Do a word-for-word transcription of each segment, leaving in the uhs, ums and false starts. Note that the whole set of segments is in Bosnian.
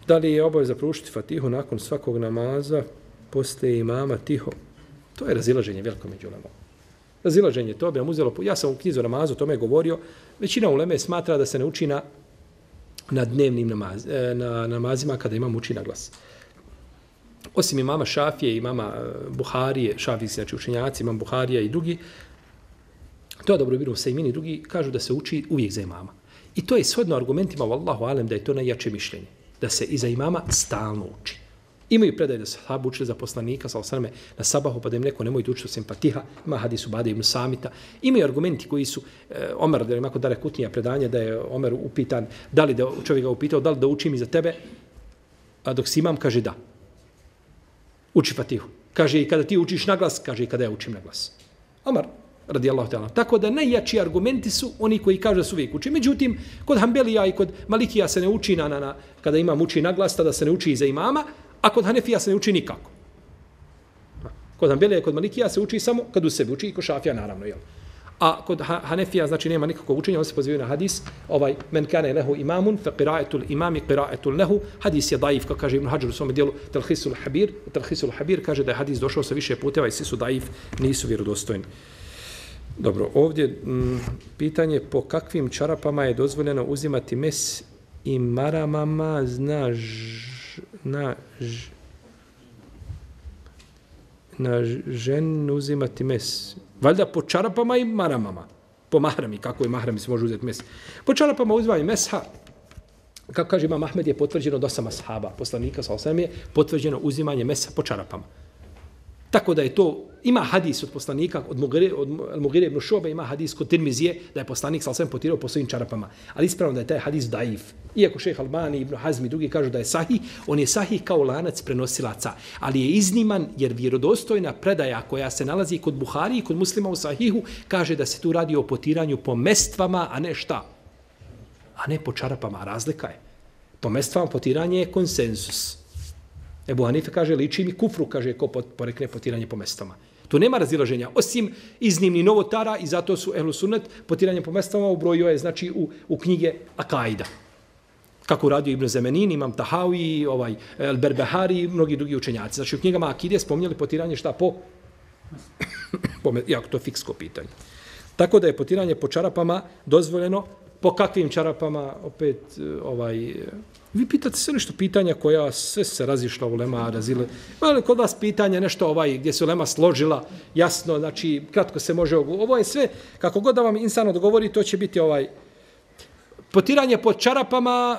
Da li je obaveza proučiti Fatihu nakon svakog namaza, poslije imama tiho? To je razilaženje veliko među ulemom. Razilaženje, to bi nam uzelo... Ja sam u knjizu namazu o tome govorio. Većina uleme smatra da se ne uči na, na dnevnim namaz, na namazima kada imam uči na glas. Osim imama Šafije, imama Buharije, Šafijski, znači učenjaci, imam Buharija i drugi, to je dobro bilo Sejmini i drugi, kažu da se uči uvijek za imama. I to je shodno argumentima, vallahu alem, da je to najjače mišljenje. Da se iza imama stalno uči. Imaju predaj da se sahabu učili za poslanika, sa osaname na sabahu, pa da im neko nemojte učiti osim Fatiha, ima hadis Ubade ibn Samita. Imaju argumenti koji su, eh, Omer, da je imako Dare Kutnija predanje, da je Omer upitan, da li da čovjek ga upitao, da li da učim i za tebe, a dok si imam, kaže da. Uči Fatihu. Kaže i kada ti učiš na glas, kaže i kada ja učim na glas. Omer, radijallahu ta'ala. Tako da najjači argumenti su oni koji kažu da su uvijek uči. Međutim, kod Hanbelija i kod Malikija se ne uči na, na, na kada imam uči na glas, tada se ne uči iza imama, a kod Hanefija se ne uči nikako. Kod Hanbelija i kod Malikija se uči samo kad u sebi uči i kod Šafija, naravno. Jel? A kod Hanefija, znači nema nikakvog učenja, on se pozivaju na hadis, ovaj, men kane lehu imamun, fe qira'etul imami qira'etul lehu, hadis je daif, kao kaže Ibn Hajar u svome dijelu, Talhisul Habir, Talhisul Habir kaže da je hadis došao sa više puteva i svi su daif, nisu vjerodostojni. Dobro, ovdje m, pitanje po kakvim čarapama je dozvoljeno uzimati mes i maramama, zna ž, na, ž, na žen uzimati mes. Valjda po čarapama i maramama. Po mahrami, kako je mahrami se može uzeti mes. Po čarapama uzimanje mesha, kako kaže Imam Ahmed, je potvrđeno do osam ashaba, poslanika sa osam je potvrđeno uzimanje mesa po čarapama. Tako da je to, ima hadis od poslanika, od Mugire, od Mugire ibn Šobe, ima hadis kod Tirmizije, da je poslanik sa osam potirao po svojim čarapama. Ali ispravno da je taj hadis daif. Iako šejh Albani, Ibn Hazmi i drugi kažu da je sahih, on je sahih kao lanac prenosilaca. Ali je izniman jer vjerodostojna predaja koja se nalazi kod Buhari i kod Muslima u sahihu, kaže da se tu radi o potiranju po mestvama, a ne šta? A ne po čarapama. Razlika je. Po mestvama potiranje je konsenzus. Ebu Hanife kaže, liči mi kufru, kaže, ko porekne potiranje po mestama. Tu nema razilaženja, osim iznimni novotara i zato su ehlu sunnet potiranje po mestama u broju je, znači, u, u knjige Akaida. Kako radio Ibn Zemenin, Imam Tahawi, ovaj, El Berbehari i mnogi drugi učenjaci. Znači, u knjigama Akide spominjali potiranje šta po... po jako to je fiksko pitanje. Tako da je potiranje po čarapama dozvoljeno. Po kakvim čarapama, opet, ovaj... Vi pitate sve nešto pitanja koja sve se razišla u lema, razile. Ali kod vas pitanje nešto ovaj, gdje se lema složila, jasno, znači, kratko se može... Ovo je sve, kako god da vam insano dogovori, to će biti ovaj... Potiranje po čarapama,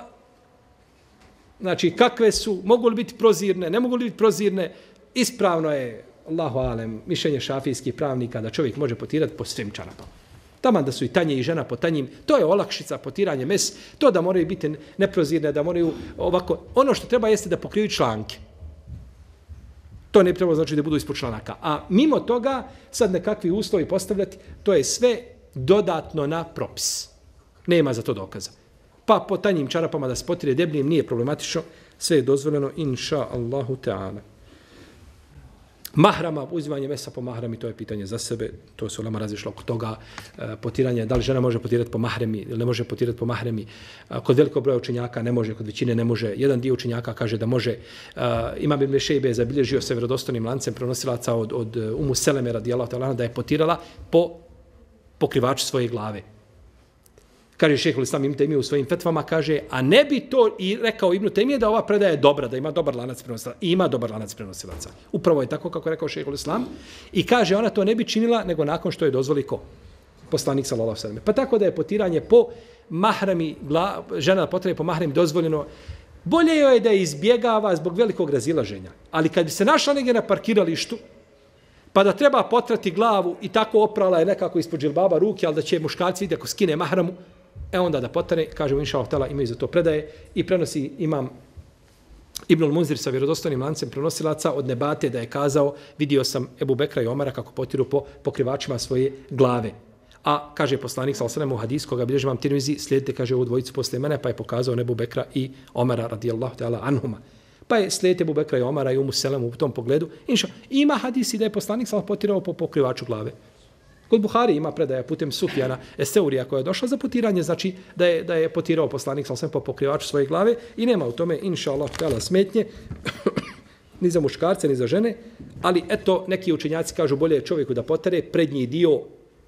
znači, kakve su, mogu li biti prozirne, ne mogu li biti prozirne, ispravno je, Allahu alem, mišljenje šafijskih pravnika da čovjek može potirati po svim čarapama. Taman da su i tanje i žena po tanjim, to je olakšica, potiranje mes, to da moraju biti neprozirne, da moraju ovako, ono što treba jeste da pokriju članke. To ne treba znači da budu ispod članaka. A mimo toga, sad nekakvi uslovi postavljati, to je sve dodatno na propis. Nema za to dokaza. Pa po tanjim čarapama da se potire debljim nije problematično, sve je dozvoljeno, inša Allahu Teala. Mahrama, uzimanje mesa po mahrami, to je pitanje za sebe, to se ulema razišlo oko toga, e, potiranje, da li žena može potirati po mahremi ili ne može potirati po mahremi. E, kod velikog broja učenjaka ne može, kod većine ne može. Jedan dio učenjaka kaže da može. E, Imam Ibn Šejbe je zabilježio se vjerodostojnim lancem prenosilaca od, od Umu Seleme radijallahu ta'ala da je potirala po pokrivaču svoje glave. Kaže šejh Islam Ibn Taymije u svojim fetvama, kaže, a ne bi to i rekao Ibn Taymije da ova predaja je dobra, da ima dobar lanac prenosilaca. I ima dobar lanac prenosilaca. Upravo je tako kako je rekao šejh Islam. I kaže, ona to ne bi činila nego nakon što je dozvoli ko? Poslanik sallallahu alejhi ve sellem. Pa tako da je potiranje po mahrami, žena da potrebi po mahrami dozvoljeno. Bolje joj je da je izbjegava zbog velikog razilaženja. Ali kad bi se našla negdje na parkiralištu, pa da treba potrati glavu i tako oprala je nekako ispod džilbaba ruke, ali da će muškarci vidjeti ako skine mahramu, e onda da potane, kažemo inša Allah, imaju za to predaje i prenosi imam Ibnul Munzir sa vjerodostojnim lancem prenosilaca od Nebate da je kazao, vidio sam Ebu Bekra i Omara kako potiru po pokrivačima svoje glave. A kaže poslanik sallallahu alejhi ve sellem u hadisu koga bilježi imam Tirmizi, slijedite, kaže, ovu dvojicu posle mene, pa je pokazao Ebu Bekra i Omara radijallahu ta'ala anhuma. Pa je slijedite Ebu Bekra i Omara i Umu Selemu u tom pogledu. Inša, ima hadisi da je poslanik sallallahu potirao po pokrivaču glave. Kod Buhari ima predaja putem Sufjana Eseurija koja je došla za potiranje, znači da je, da je potirao poslanik sam po pokrivaču svoje glave i nema u tome, inša Allah, htjela smetnje, ni za muškarce, ni za žene, ali eto, neki učenjaci kažu bolje je čovjeku da potare prednji dio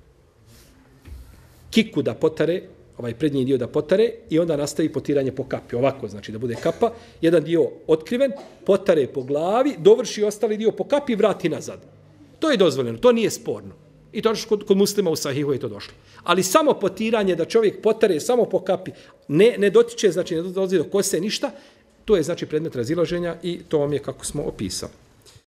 kiku da potare, ovaj prednji dio da potare i onda nastavi potiranje po kapi. Ovako, znači da bude kapa, jedan dio otkriven, potare po glavi, dovrši ostali dio po kapi i vrati nazad. To je dozvoljeno, to nije sporno. I to kod, kod muslima u Sahihu je to došlo. Ali samo potiranje da čovjek potare samo po kapi, ne, ne dotiče, znači ne dolazi do kose ništa, to je znači predmet razilaženja i to vam je kako smo opisali.